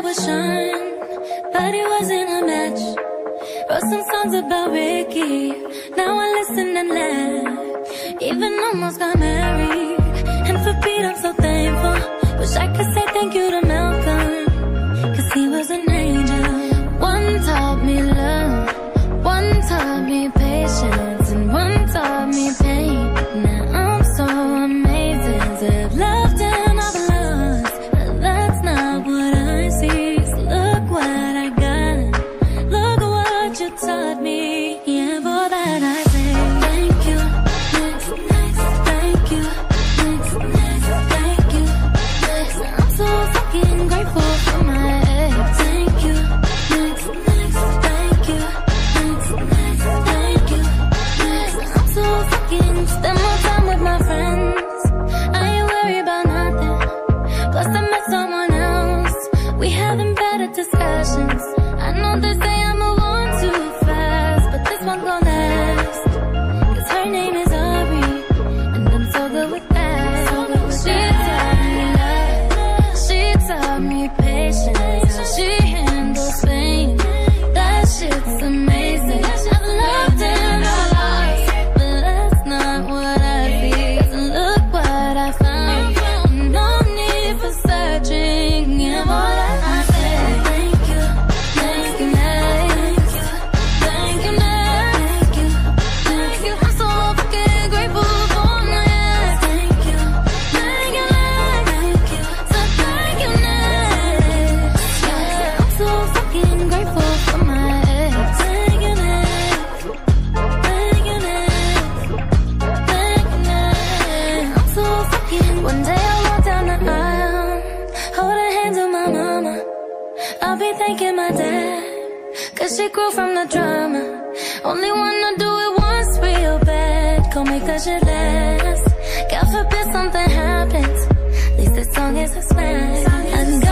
I would shine, but it wasn't a match. Wrote some songs about Ricky, now I listen and laugh. Even almost got married, and for Pete I'm so thankful. Wish I could say thank you to Malcolm, cause he was an angel. One taught me love, one taught me patience, and one taught me pain. Now I'm so amazing to have loved and I've lost, but that's not what I see. So look what I got, look what you taught me. Yeah, for that I say thank you, next, thank you, next, thank you, next. I'm so fucking grateful for my ex. Thank you, next, thank you, next, thank you, next. I'm so fucking spend more time with my friends. I ain't worried about nothing. Plus I met someone else. We having better discussions. I know they say I move on too fast, but this one gon' last. Cause her name is Ari, and I'm so good with that. She taught me love, she taught me patience, how she handles pain. That shit's amazing. I've loved and I lost, but that's not what I see. So look what I found, no need for searching. Yeah, more than I say thank you, thank you, thank you, thank you, thank you, thank you. I'm so fucking grateful for my ex. Thank you, thank you, thank you, so thank you, next. Yeah, I'm so fucking grateful for my ex. Thank you, next, thank you, next, thank you, next. I'm so fucking. One day I walk down the aisle, hold her hand to my mama. I'll be thanking my dad, cause she grew from the drama. Only wanna do it once real bad, gon' make that shit last. God forbid something happens, at least this song is a smash. I